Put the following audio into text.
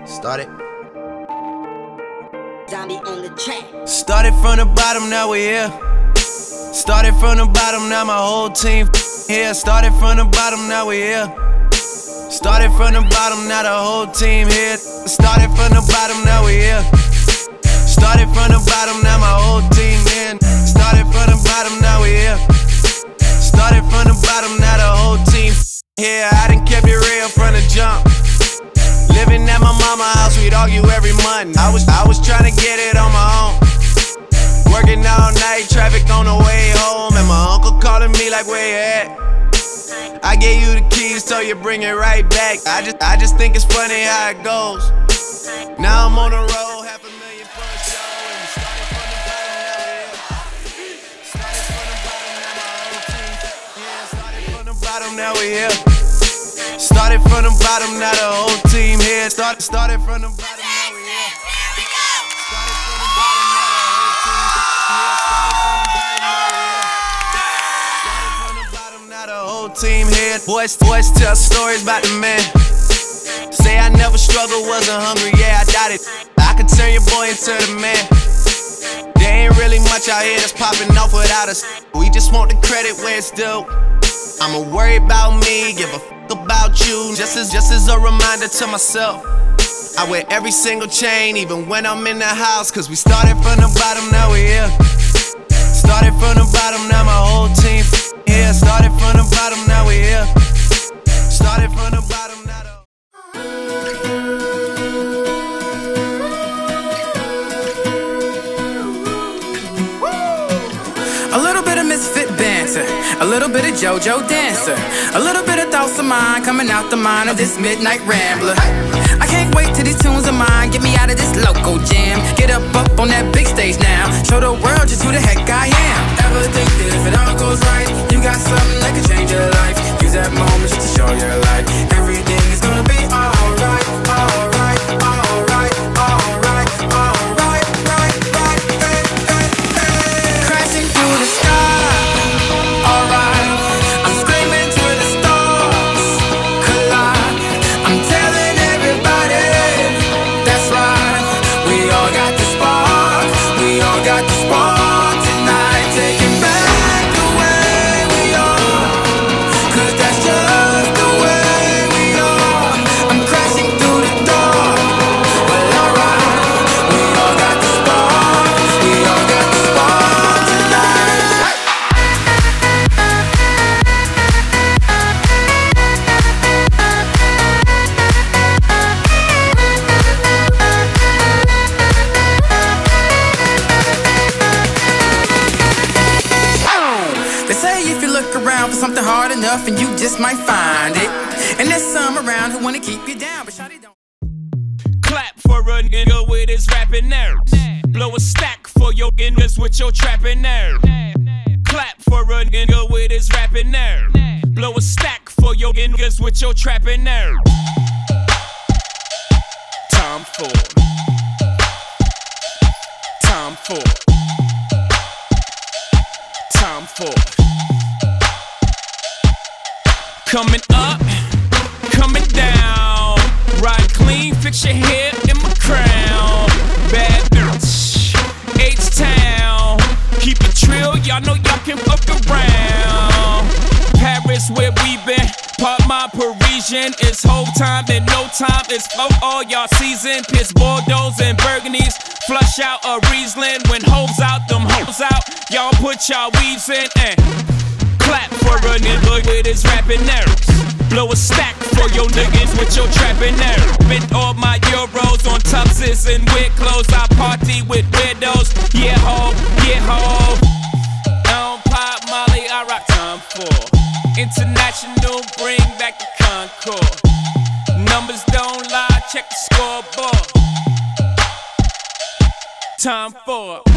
Started. Zombie on the track. Started from the bottom, now we here. Started from the bottom, now my whole team here. Started from the bottom, now we here. Started from the bottom, now the whole team here. Started from the bottom, now we here. Started from the bottom, now my whole team here. Started from the bottom, now we here. Started from the bottom, now the whole team here. I done kept it real from the jump. Living at my mama's house, we'd argue every month. I was trying to get it on my own. Working all night, traffic on the way home, and my uncle calling me like, where you at? I gave you the keys, so you bring it right back. I just think it's funny how it goes. Now I'm on the road, $500,000 for a show, and we started from the bottom, now we here. Started from the bottom, now the whole team here. Started from the bottom, now we here. Started from the bottom, now the whole team here. Started from the bottom, now the whole team here. Boys tell stories about the man. Say I never struggled, wasn't hungry, yeah, I doubt it. I could turn your boy into the man. There ain't really much out here that's popping off without us. We just want the credit where it's due. I'ma worry about me, give a f about you. Just as a reminder to myself, I wear every single chain, even when I'm in the house. Cause we started from the bottom, now we here. Started from the bottom, now my whole team here. Started from the bottom, now we here. Started from the bottom, now the A little bit of misfit banter, a little bit of JoJo dancer, a little bit of thoughts of mine coming out the mind of this midnight rambler. I can't wait till these tunes of mine get me out of this local jam. Get up on that big stage now, show the world just who the heck I am. Ever think that if it all goes right, you got something that could change your life? Use that moment just to show your light. Everything is gonna be alright, alright, alright, alright, alright, right, right, hey, hey, hey. Crashing through the sky, alright. I'm screaming to the stars collide. I'm telling everybody, that's right. We all got the spark, we all got the spark tonight. Taking back the way we are, cause that's just the way we are. I'm crashing through the door, well alright. We all got the spark, we all got the spark tonight. They say if you look around for something hard enough, and you just might find it. And there's some around who wanna keep you down, but shawty don't. Clap for a nigga with his rapping nerves. Blow a stack for your niggas with your trapping nerve. Clap for a nigga with his rapping nerve. Blow a stack for your niggas with your trapping nerve. Time for. Time for. Time for. Coming up, coming down. Ride clean, fix your hair in my crown. Bad bitch, H-Town. Keep it trill, y'all know y'all can fuck around. Paris where we been, part my Parisian. It's whole time and no time, it's float all y'all season. Piss Bordeaux and Burgundies, flush out a Riesling. When hoes out, them hoes out, y'all put y'all weaves in and clap for a nigga with his rapping nerves. Blow a stack for your niggas with your trapping nerves. Spent all my euros on tuxes and weird clothes. I party with weirdos. Yeah ho, yeah ho. I don't pop Molly, I rock time for. International, bring back the Concord. Numbers don't lie, check the scoreboard. Time for.